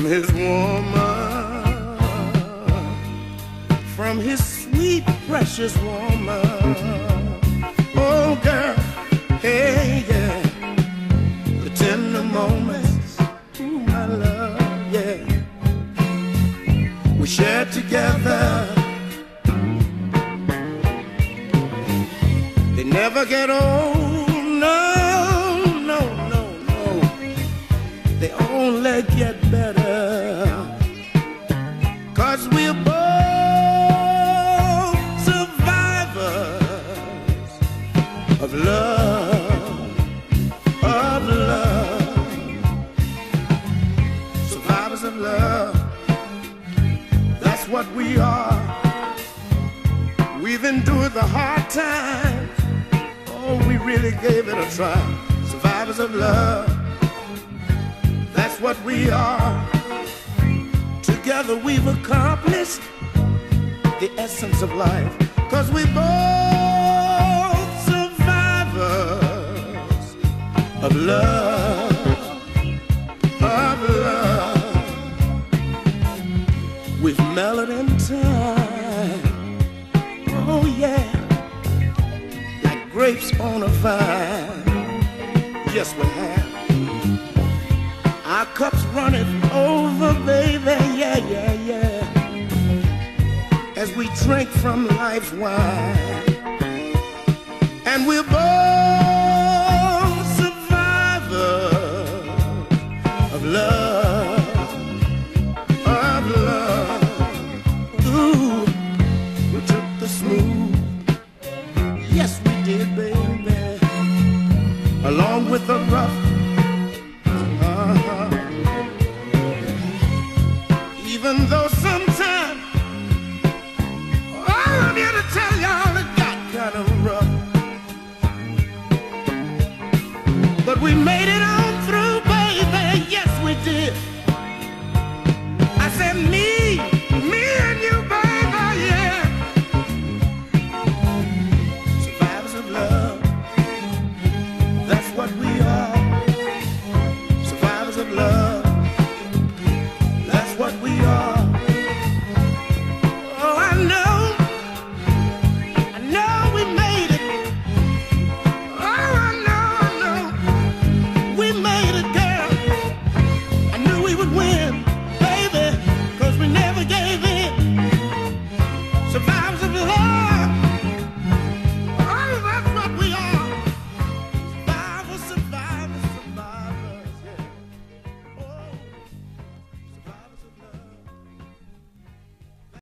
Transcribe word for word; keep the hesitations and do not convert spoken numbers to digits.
his woman, from his sweet, precious woman. Oh, girl, hey, yeah, the tender moments, ooh, my love, yeah, we shared together. They never get old, no, no, no, no. They only get better, 'cause we're both survivors of love, of love, survivors of love. That's what we are. We've endured the hard times. Oh, we really gave it a try. Survivors of love. That's what we are. Together we've accomplished the essence of life, 'cause we both survivors of love, of love. We've mellowed in time. Oh yeah, like grapes on a vine. Yes, we have. Our cups running over, baby, yeah, yeah, yeah, as we drink from life's wine. And we're both